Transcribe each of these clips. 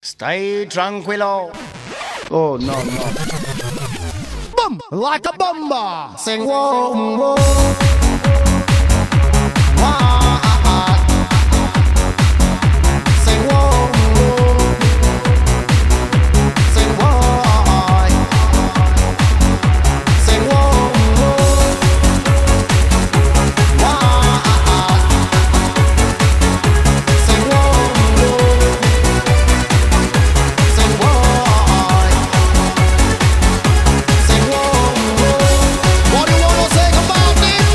Stay tranquilo. Oh, no, no. Boom! Like a bomber. Sing whoa, whoa. Sing whoa, whoa. Sing whoa. Sing whoa, whoa. Sing whoa, whoa. Sing whoa. Sing whoa. What do you wanna say about it?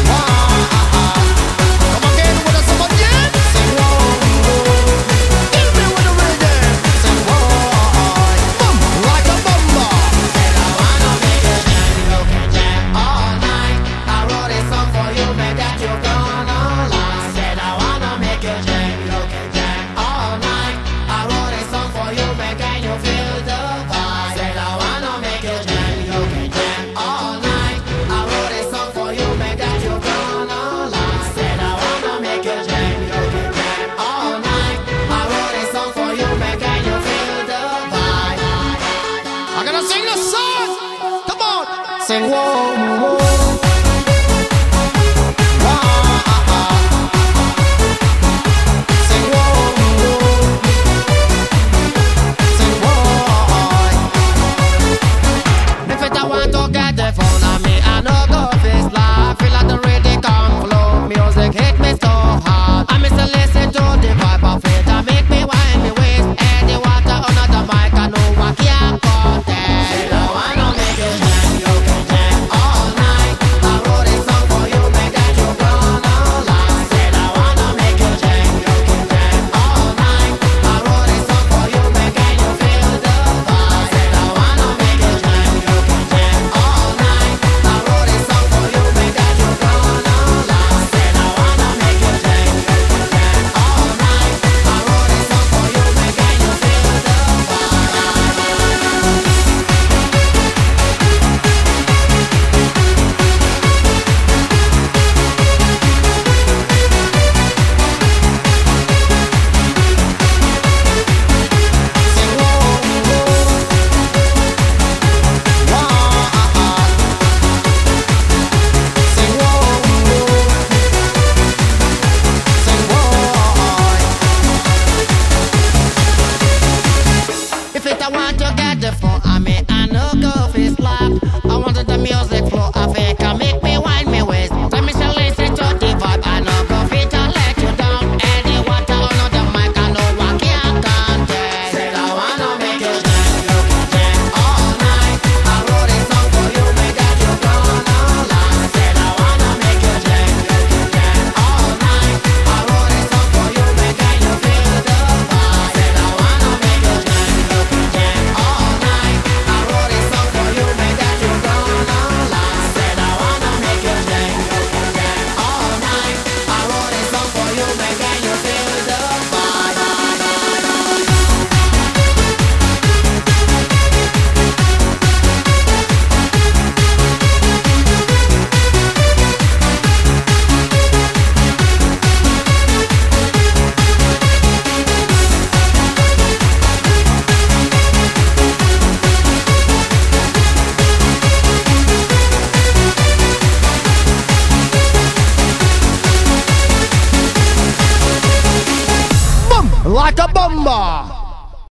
Come again with us again. Sing whoa. Give me with the rhythm. Sing whoa. Boom, like a bomber. Said I wanna make you jam, you can jam all night. I wrote a song for you, man, that you're gonna like. Said I wanna make you jam, you can jam all night. I wrote a song for you, man, can you feel the vibe? Said I wanna make you jam, you can jam all night. I wrote a song for you, man, that you're gonna like. Said I wanna make you jam, you can jam all night. I wrote a song for you, man, can you feel the vibe? I'm gonna sing the song. Come on, sing whoa, whoa. Sing whoa, whoa. Sing whoa. If it I want to get the phone on me, I know go fist live. Feel like the rhythm come flow. Music hit me so hard. I miss to listen to the vibe of it. I make me wind me waist. And the water under the mic, I know I can't contest. Said I wanna make you jam, you can jam all night. I wrote a song for you, make that you gonna like. Said I wanna make you jam, you can jam all night. I wrote a song for you, make can you feel the vibe? Said I wanna make you jam, you can jam all night. I wrote a song for you, make that you gonna like. Said I wanna make you jam, you can jam all night. I wrote a song for you, make can you feel the vibe? Sing whoa, whoa. Sing whoa, whoa. Sing whoa. If it I want to get the phone, I mean I know go fist slap. I wanted the music